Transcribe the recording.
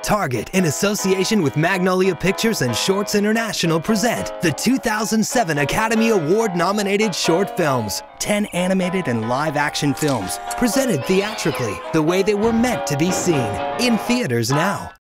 Target, in association with Magnolia Pictures and Shorts International, present the 2007 Academy Award-nominated short films. 10 animated and live-action films, presented theatrically, the way they were meant to be seen. In theaters now.